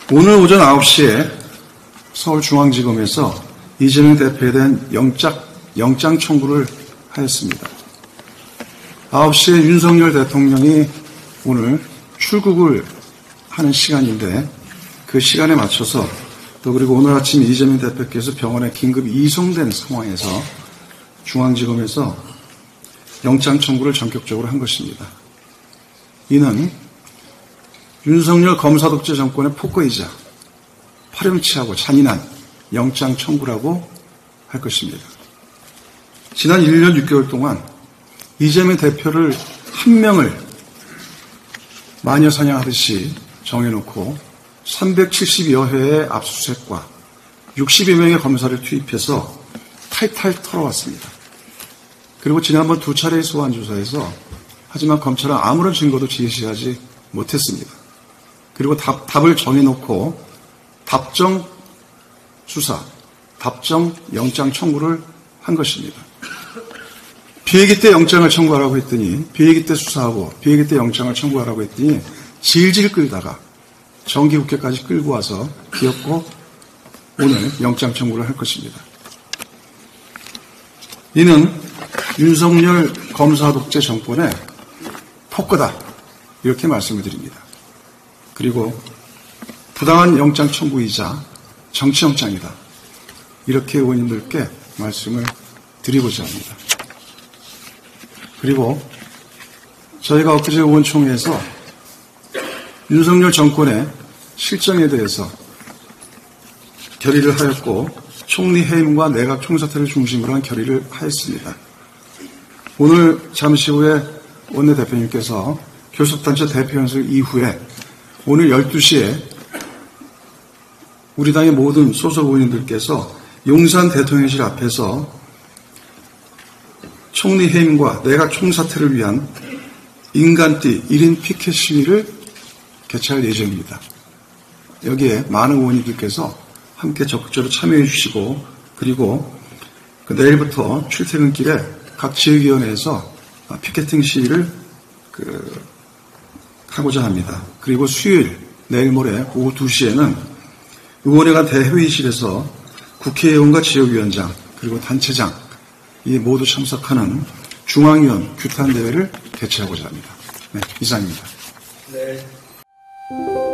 오늘 오전 9시에 서울중앙지검에서 이재명 대표에 대한 영장 청구를 하였습니다. 9시에 윤석열 대통령이 오늘 출국을 하는 시간인데 그 시간에 맞춰서 또 그리고 오늘 아침 이재명 대표께서 병원에 긴급 이송된 상황에서 중앙지검에서 영장 청구를 전격적으로 한 것입니다. 이는 윤석열 검사 독재 정권의 폭거이자 파렴치하고 잔인한 영장 청구라고 할 것입니다. 지난 1년 6개월 동안 이재명 대표를 한 명을 마녀 사냥하듯이 정해놓고 370여 회의 압수수색과 60여 명의 검사를 투입해서 탈탈 털어왔습니다. 그리고 지난번 2차례의 소환 조사에서 하지만 검찰은 아무런 증거도 제시하지 못했습니다. 그리고 답을 정해놓고 답정 수사, 답정 영장 청구를 한 것입니다. 비회기 때 영장을 청구하라고 했더니 비회기 때 수사하고 비회기 때 영장을 청구하라고 했더니 질질 끌다가 정기국회까지 끌고 와서 기었고 오늘 영장 청구를 할 것입니다. 이는 윤석열 검사 독재 정권의 폭거다 이렇게 말씀을 드립니다. 그리고 부당한 영장 청구이자 정치영장이다 이렇게 의원님들께 말씀을 드리고자 합니다. 그리고 저희가 엊그제 의원총회에서 윤석열 정권의 실정에 대해서 결의를 하였고 총리 해임과 내각 총사퇴를 중심으로 한 결의를 하였습니다. 오늘 잠시 후에 원내대표님께서 교섭단체 대표연설 이후에 오늘 12시에 우리 당의 모든 소속 의원님들께서 용산 대통령실 앞에서 총리 해임과 내각 총사퇴를 위한 인간띠 1인 피켓 시위를 개최할 예정입니다. 여기에 많은 의원님들께서 함께 적극적으로 참여해 주시고 그리고 내일부터 출퇴근길에 각 지역위원회에서 피켓팅 시위를 하고자 합니다. 그리고 수요일 내일 모레 오후 2시에는 의원회 간 대회의실에서 국회의원과 지역위원장 그리고 단체장 이 모두 참석하는 중앙위원 규탄 대회를 개최하고자 합니다. 네, 이상입니다. 네.